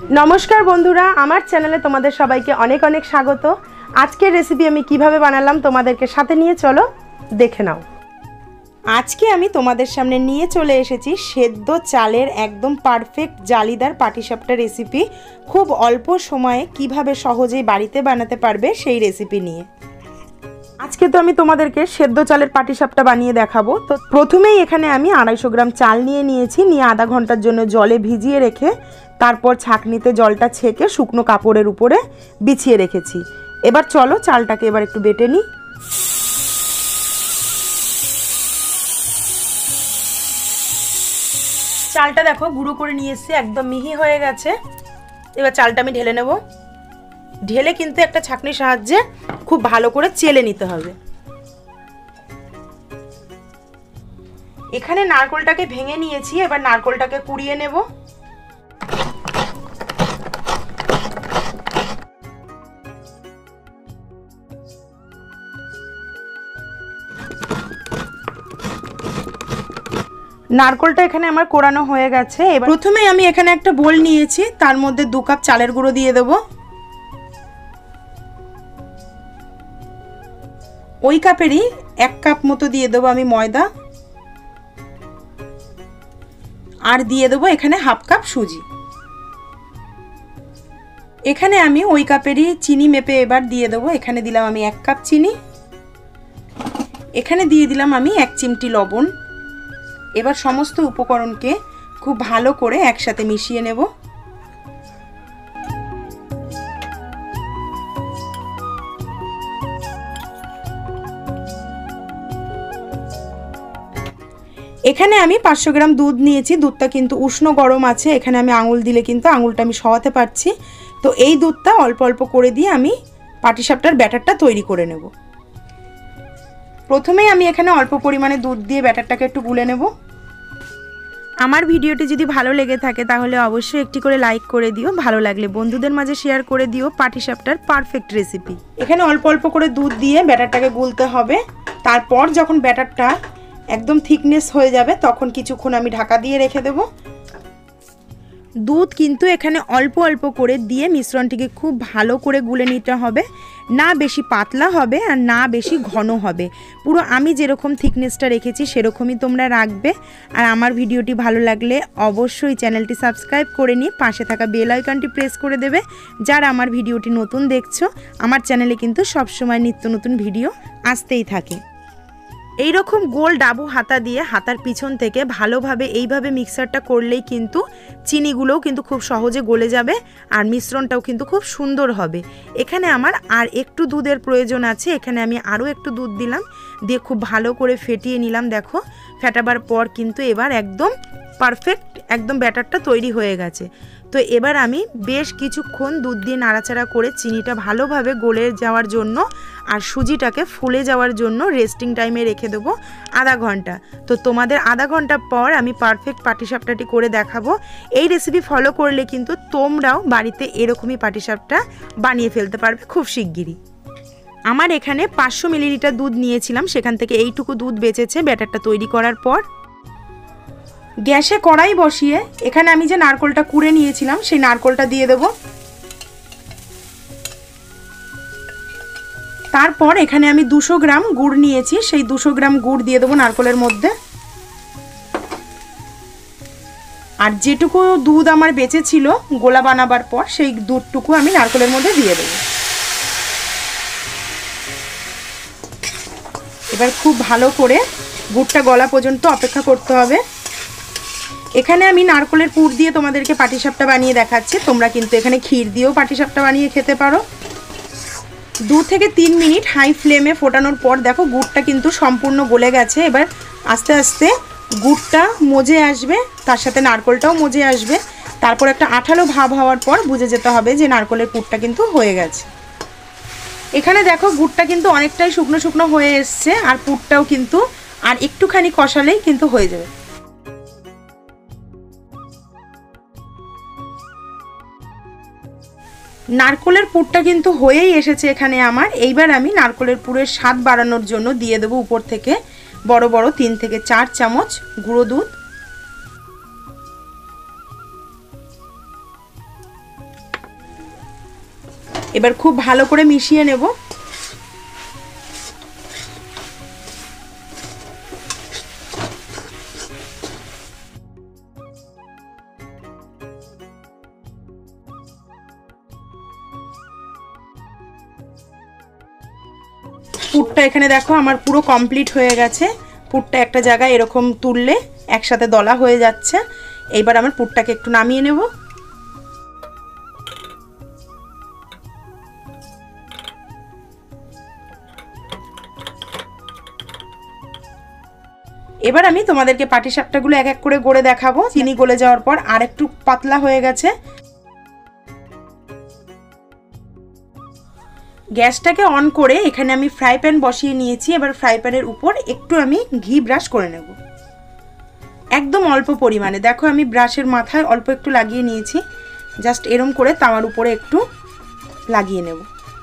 নমস্কার বন্ধুরা, আমার চ্যানেলে তোমাদের সবাইকে অনেক অনেক স্বাগত। আজকের রেসিপি আমি কিভাবে বানালাম তোমাদেরকে সাথে নিয়ে চলো দেখে নাও। আজকে আমি তোমাদের সামনে নিয়ে চলে এসেছি সেদ্ধ চালের একদম পারফেক্ট জালিদার পাটিসাপটা রেসিপি। খুব অল্প সময়ে কিভাবে সহজেই বাড়িতে বানাতে পারবে সেই রেসিপি নিয়ে আজকে তো আমি তোমাদেরকে সেদ্ধ চালের পাটিসাপটা বানিয়ে দেখাবো। তো প্রথমেই এখানে আমি 250 গ্রাম চাল নিয়ে আধা ঘন্টার জন্য জলে ভিজিয়ে রেখে তারপর ছাঁকনিতে জলটা ছেঁকে শুকনো কাপড়ের উপরে বিছিয়ে রেখেছি। এবার চলো চালটাকে এবার একটু বেটে নিই। চালটা দেখো গুঁড়ো করে নিয়ে এসেছি, একদম মিহি হয়ে গেছে। এবার চালটা আমি ঢেলে নেব। ঢেলে কিন্তু একটা ছাঁকনির সাহায্যে খুব ভালো করে চেলে নিতে হবে। এখানে নারকেলটাকে ভেঙে নিয়েছি, এবার নারকেলটাকে কুড়িয়ে নেব। নারকেলটা এখানে আমার কোরানো হয়ে গেছে। এবার প্রথমে আমি এখানে একটা বোল নিয়েছি, তার মধ্যে 2 কাপ চালের গুঁড়ো দিয়ে দেব। ওই কাপেরই 1 কাপ মতো দিয়ে দেবো আমি ময়দা, আর দিয়ে দেবো এখানে 1/2 কাপ সুজি। এখানে আমি ওই কাপেরই চিনি মেপে এবার দিয়ে দেবো। এখানে দিলাম আমি 1 কাপ চিনি, এখানে দিয়ে দিলাম আমি 1 চিমটি লবণ। এবার সমস্ত উপকরণকে খুব ভালো করে একসাথে মিশিয়ে নেব। এখানে আমি 500 গ্রাম দুধ নিয়েছি। দুধটা কিন্তু উষ্ণ গরম আছে, এখানে আমি আঙুল দিলে কিন্তু আঙুলটা আমি সরাতে পারছি। তো এই দুধটা অল্প অল্প করে দিয়ে আমি পাটিসাপটার ব্যাটারটা তৈরি করে নেব। প্রথমেই আমি এখানে অল্প পরিমাণে দুধ দিয়ে ব্যাটারটাকে একটু গুলে নেব। আমার ভিডিওটি যদি ভালো লেগে থাকে তাহলে অবশ্যই একটি করে লাইক করে দিও, ভালো লাগলে বন্ধুদের মাঝে শেয়ার করে দিও পাটিসাপটার পারফেক্ট রেসিপি। এখানে অল্প অল্প করে দুধ দিয়ে ব্যাটারটাকে গুলতে হবে। তারপর যখন ব্যাটারটা একদম থিকনেস হয়ে যাবে তখন কিছুক্ষণ আমি ঢাকা দিয়ে রেখে দেব। দুধ কিন্তু এখানে অল্প অল্প করে দিয়ে মিশ্রণটিকে খুব ভালো করে গুলে নিতে হবে, না বেশি পাতলা হবে আর না বেশি ঘন হবে। পুরো আমি যেরকম থিকনেসটা রেখেছি সেরকমই তোমরা রাখবে। আর আমার ভিডিওটি ভালো লাগলে অবশ্যই চ্যানেলটি সাবস্ক্রাইব করে নিয়ে পাশে থাকা বেল আইকনটি প্রেস করে দেবে। যারা আমার ভিডিওটি নতুন দেখছো, আমার চ্যানেলে কিন্তু সবসময় নিত্য নতুন ভিডিও আসতেই থাকে। এই রকম গোল ডাবু হাতা দিয়ে হাতার পিছন থেকে ভালোভাবে এইভাবে মিক্সারটা করলেই কিন্তু চিনিগুলোও কিন্তু খুব সহজে গলে যাবে আর মিশ্রণটাও কিন্তু খুব সুন্দর হবে। এখানে আমার আর একটু দুধের প্রয়োজন আছে, এখানে আমি আরও একটু দুধ দিলাম, দিয়ে খুব ভালো করে ফেটিয়ে নিলাম। দেখো ফেটাবার পর কিন্তু এবার একদম পারফেক্ট একদম ব্যাটারটা তৈরি হয়ে গেছে। তো এবার আমি বেশ কিছুক্ষণ দুধ দিয়ে নাড়াচাড়া করে চিনিটা ভালোভাবে গলে যাওয়ার জন্য আর সুজিটাকে ফুলে যাওয়ার জন্য রেস্টিং টাইমে রেখে দেবো আধা ঘন্টা। তো তোমাদের আধা ঘন্টা পর আমি পারফেক্ট পাটিসাপটাটি করে দেখাবো। এই রেসিপি ফলো করলে কিন্তু তোমরাও বাড়িতে এরকমই পাটিসাপটা বানিয়ে ফেলতে পারবে খুব শিগগিরই। আমার এখানে 500 মিলিলিটার দুধ নিয়েছিলাম, সেখান থেকে এইটুকু দুধ বেঁচেছে ব্যাটারটা তৈরি করার পর। গ্যাসে কড়াই বসিয়ে এখানে আমি যে নারকেলটা কুড়ে নিয়েছিলাম সেই নারকেলটা দিয়ে দেব। তারপর এখানে আমি 200 গ্রাম গুড় নিয়েছি, সেই 200 গ্রাম গুড় দিয়ে দেবো নারকেলের মধ্যে। আর যেটুকু দুধ আমার বেঁচে ছিল গোলা বানাবার পর সেই দুধটুকু আমি নারকেলের মধ্যে দিয়ে দেবো। এবার খুব ভালো করে গুড়টা গলা পর্যন্ত অপেক্ষা করতে হবে। এখানে আমি নারকেলের পুর দিয়ে তোমাদেরকে পাটিসাপটা বানিয়ে দেখাচ্ছি, তোমরা কিন্তু এখানে ক্ষীর দিয়েও পাটিসাপটা বানিয়ে খেতে পারো। 2 থেকে 3 মিনিট হাই ফ্লেমে ফোটানোর পর দেখো গুড়টা কিন্তু সম্পূর্ণ গলে গেছে। এবার আস্তে আস্তে গুড়টা মজে আসবে, তার সাথে নারকেলটাও মজে আসবে। তারপর একটা আঠালো ভাব হওয়ার পর বুঝে যেতে হবে যে নারকেলের পুরটা কিন্তু হয়ে গেছে। এখানে দেখো গুড়টা কিন্তু অনেকটাই শুকনো শুকনো হয়ে এসছে আর পুরটাও কিন্তু আর একটুখানি কষালেই কিন্তু হয়ে যাবে। নারকেলের পুরটা কিন্তু হয়েই এসেছে এখানে আমার। এইবার আমি নারকেলের পুরের স্বাদ বাড়ানোর জন্য দিয়ে দেবো উপর থেকে বড় বড় 3 থেকে 4 চামচ গুঁড়ো দুধ। এবার খুব ভালো করে মিশিয়ে নেব। পুরটা এখানে দেখো আমার পুরো কমপ্লিট হয়ে গেছে। পুরটা একটা জায়গায় এরকম তুললে একসাথে দলা হয়ে যাচ্ছে। এইবার আমার পুরটাকে একটু নামিয়ে নেব। এবার আমি তোমাদেরকে পাটিসাপটাগুলো এক এক করে গড়ে দেখাবো। চিনি গলে যাওয়ার পর আর একটু পাতলা হয়ে গেছে। গ্যাসটাকে অন করে এখানে আমি ফ্রাই প্যান বসিয়ে নিয়েছি। এবার ফ্রাই প্যানের উপর একটু আমি ঘি ব্রাশ করে নেব, একদম অল্প পরিমাণে। দেখো আমি ব্রাশের মাথায় অল্প একটু লাগিয়ে নিয়েছি, জাস্ট এরম করে তাওয়ার উপরে একটু লাগিয়ে নেব।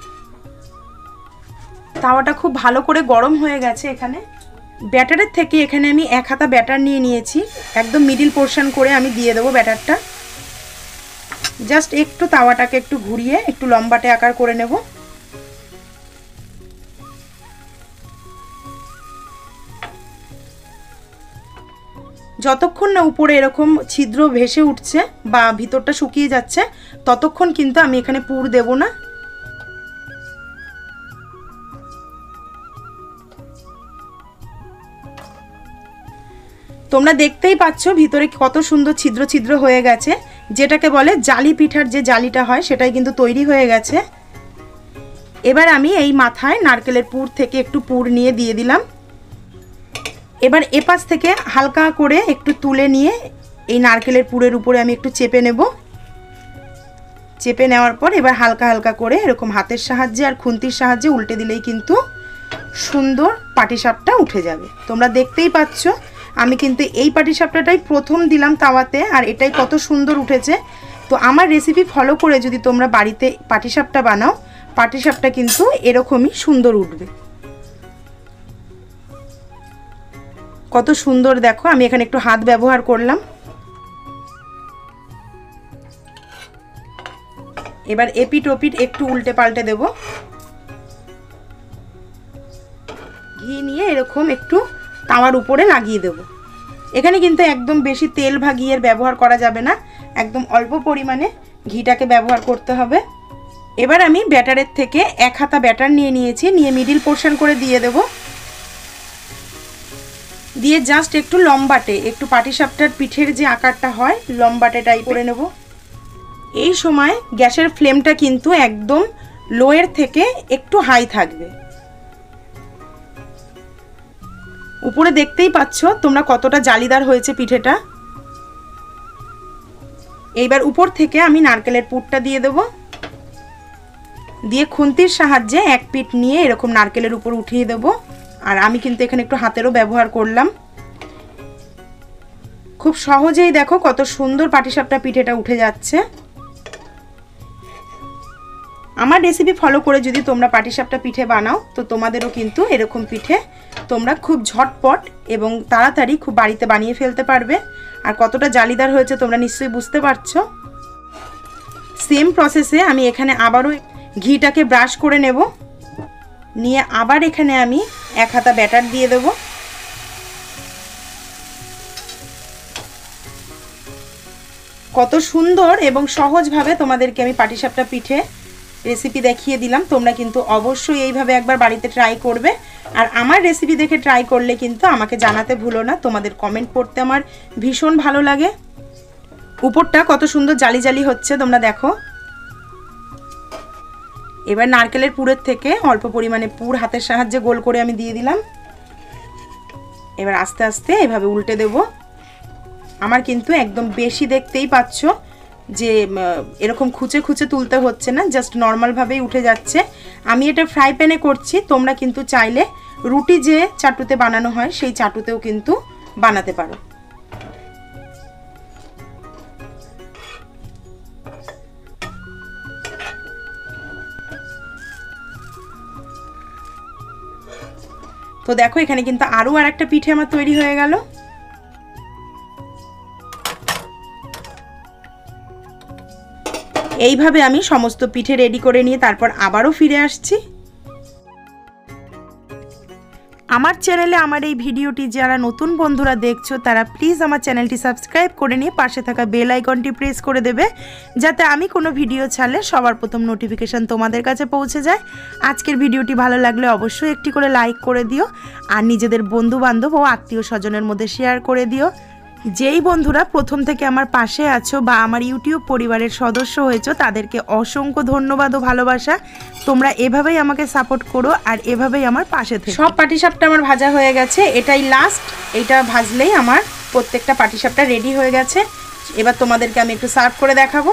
তাওয়াটা খুব ভালো করে গরম হয়ে গেছে। এখানে ব্যাটারের থেকে এখানে আমি 1 হাতা ব্যাটার নিয়ে নিয়েছি, একদম মিডিল পোর্শন করে আমি দিয়ে দেবো ব্যাটারটা। জাস্ট একটু তাওয়াটাকে একটু ঘুরিয়ে একটু লম্বাটে আকার করে নেব। যতক্ষণ না উপরে এরকম ছিদ্র ভেসে উঠছে বা ভিতরটা শুকিয়ে যাচ্ছে ততক্ষণ কিন্তু আমি এখানে পুর দেব না। তোমরা দেখতেই পাচ্ছ ভিতরে কত সুন্দর ছিদ্র ছিদ্র হয়ে গেছে, যেটাকে বলে জালি পিঠার যে জালিটা হয় সেটাই কিন্তু তৈরি হয়ে গেছে। এবার আমি এই মাথায় নারকেলের পুর থেকে একটু পুর নিয়ে দিয়ে দিলাম। এবার এপাশ থেকে হালকা করে একটু তুলে নিয়ে এই নারকেলের পুরের উপরে আমি একটু চেপে নেব। চেপে নেওয়ার পর এবার হালকা হালকা করে এরকম হাতের সাহায্যে আর খুন্তির সাহায্যে উল্টে দিলেই কিন্তু সুন্দর পাটিসাপটা উঠে যাবে। তোমরা দেখতেই পাচ্ছ আমি কিন্তু এই পাটিসাপটাটাই প্রথম দিলাম তাওয়াতে, আর এটাই কত সুন্দর উঠেছে। তো আমার রেসিপি ফলো করে যদি তোমরা বাড়িতে পাটিসাপটা বানাও, পাটিসাপটা কিন্তু এরকমই সুন্দর উঠবে। কত সুন্দর দেখো, আমি এখানে একটু হাত ব্যবহার করলাম। এবার এপিট ওপিট একটু উল্টে পাল্টে দেব। ঘি নিয়ে এরকম একটু তাওয়ার উপরে লাগিয়ে দেব। এখানে কিন্তু একদম বেশি তেল বা ঘিয়ের ব্যবহার করা যাবে না, একদম অল্প পরিমাণে ঘিটাকে ব্যবহার করতে হবে। এবার আমি ব্যাটারের থেকে 1 হাতা ব্যাটার নিয়ে নিয়েছি, নিয়ে মিডিল পোর্শন করে দিয়ে দেব। দিয়ে জাস্ট একটু লম্বাটে, একটু পাটিসাপটার পিঠের যে আকারটা হয় লম্বাটে টাইপ করে নেব। এই সময় গ্যাসের ফ্লেমটা কিন্তু একদম লোয়ের থেকে একটু হাই থাকবে। উপরে দেখতেই পাচ্ছ তোমরা কতটা জালিদার হয়েছে পিঠেটা। এইবার উপর থেকে আমি নারকেলের পুরটা দিয়ে দেব। দিয়ে খুন্তির সাহায্যে এক পিঠ নিয়ে এরকম নারকেলের উপর উঠিয়ে দেব। আর আমি কিন্তু এখানে একটু হাতেরও ব্যবহার করলাম। খুব সহজেই দেখো কত সুন্দর পাটিসাপটা পিঠেটা উঠে যাচ্ছে। আমার রেসিপি ফলো করে যদি তোমরা পাটিসাপটা পিঠে বানাও তো তোমাদেরও কিন্তু এরকম পিঠে তোমরা খুব ঝটপট এবং তাড়াতাড়ি খুব বাড়িতে বানিয়ে ফেলতে পারবে। আর কতটা জালিদার হয়েছে তোমরা নিশ্চয়ই বুঝতে পারছো। সেম প্রসেসে আমি এখানে আবারও ঘিটাকে ব্রাশ করে নেব, নিয়ে আবার এখানে আমি 1 হাতা ব্যাটার দিয়ে দেব। কত সুন্দর এবং সহজভাবে তোমাদেরকে আমি পাটিসাপটা পিঠে রেসিপি দেখিয়ে দিলাম। তোমরা কিন্তু অবশ্যই এইভাবে একবার বাড়িতে ট্রাই করবে। আর আমার রেসিপি দেখে ট্রাই করলে কিন্তু আমাকে জানাতে ভুলো না, তোমাদের কমেন্ট পড়তে আমার ভীষণ ভালো লাগে। উপরটা কত সুন্দর জালি জালি হচ্ছে তোমরা দেখো। এবার নারকেলের পুরের থেকে অল্প পরিমাণে পুর হাতের সাহায্যে গোল করে আমি দিয়ে দিলাম। এবার আস্তে আস্তে এভাবে উল্টে দেব। আমার কিন্তু একদম বেশি দেখতেই পাচ্ছ যে এরকম খুঁচে খুঁচে তুলতে হচ্ছে না, জাস্ট নর্মালভাবেই উঠে যাচ্ছে। আমি এটা ফ্রাই প্যানে করছি, তোমরা কিন্তু চাইলে রুটি যে চাটুতে বানানো হয় সেই চাটুতেও কিন্তু বানাতে পারো। তো দেখো এখানে কিন্তু আরও আর একটা পিঠে আমার তৈরি হয়ে গেল। এইভাবে আমি সমস্ত পিঠে রেডি করে নিয়ে তারপর আবারও ফিরে আসছি। আমার চ্যানেলে আমার এই ভিডিওটি যারা নতুন বন্ধুরা দেখছো তারা প্লিজ আমার চ্যানেলটি সাবস্ক্রাইব করে নিয়ে পাশে থাকা বেল আইকনটি প্রেস করে দেবে, যাতে আমি কোনো ভিডিও ছাড়লে সবার প্রথম নোটিফিকেশান তোমাদের কাছে পৌঁছে যায়। আজকের ভিডিওটি ভালো লাগলে অবশ্যই একটি করে লাইক করে দিও, আর নিজেদের বন্ধু বান্ধব ও আত্মীয় স্বজনের মধ্যে শেয়ার করে দিও। যেই বন্ধুরা প্রথম থেকে আমার পাশে আছো বা আমার ইউটিউব পরিবারের সদস্য হয়েছো তাদেরকে অসংখ্য ধন্যবাদ ও ভালোবাসা। তোমরা এভাবেই আমাকে সাপোর্ট করো আর এভাবেই আমার পাশে থেকো। সব পাটিসাপটা আমার ভাজা হয়ে গেছে, এটাই লাস্ট। এটা ভাজলেই আমার প্রত্যেকটা পাটিসাপটা রেডি হয়ে গেছে। এবার তোমাদেরকে আমি একটু সার্ভ করে দেখাবো।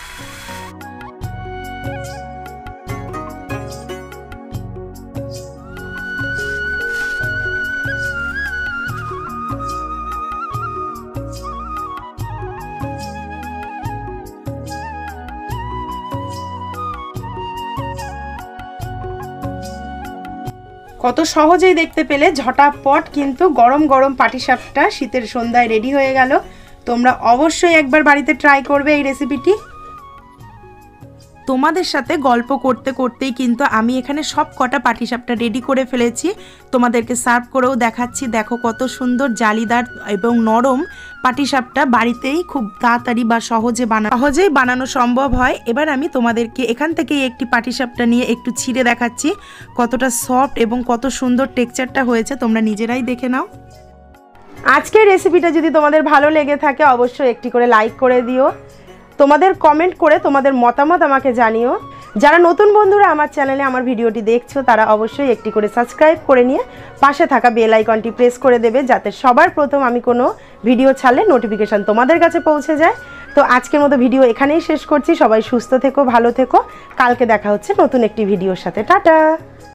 কত সহজেই দেখতে পেলে, ঝটাপট কিন্তু গরম গরম পাটিসাপটা শীতের সন্ধ্যায় রেডি হয়ে গেল। তোমরা অবশ্যই একবার বাড়িতে ট্রাই করবে এই রেসিপিটি। তোমাদের সাথে গল্প করতে করতেই কিন্তু আমি এখানে সব কটা পাটিসাপটা রেডি করে ফেলেছি, তোমাদেরকে সার্ভ করেও দেখাচ্ছি। দেখো কত সুন্দর জালিদার এবং নরম পাটিসাপটা বাড়িতেই খুব তাড়াতাড়ি বা সহজেই বানানো সম্ভব হয়। এবার আমি তোমাদেরকে এখান থেকেই একটি পাটিসাপটা নিয়ে একটু ছিঁড়ে দেখাচ্ছি কতটা সফট এবং কত সুন্দর টেক্সচারটা হয়েছে, তোমরা নিজেরাই দেখে নাও। আজকের রেসিপিটা যদি তোমাদের ভালো লেগে থাকে অবশ্যই একটি করে লাইক করে দিও, তোমাদের কমেন্ট করে তোমাদের মতামত আমাকে জানিও। যারা নতুন বন্ধুরা আমার চ্যানেলে আমার ভিডিওটি দেখছো তারা অবশ্যই একটি করে সাবস্ক্রাইব করে নিয়ে পাশে থাকা বেল আইকনটি প্রেস করে দেবে, যাতে সবার প্রথম আমি কোনো ভিডিও ছাড়লে নোটিফিকেশান তোমাদের কাছে পৌঁছে যায়। তো আজকের মতো ভিডিও এখানেই শেষ করছি। সবাই সুস্থ থেকো, ভালো থেকো। কালকে দেখা হচ্ছে নতুন একটি ভিডিওর সাথে। টাটা।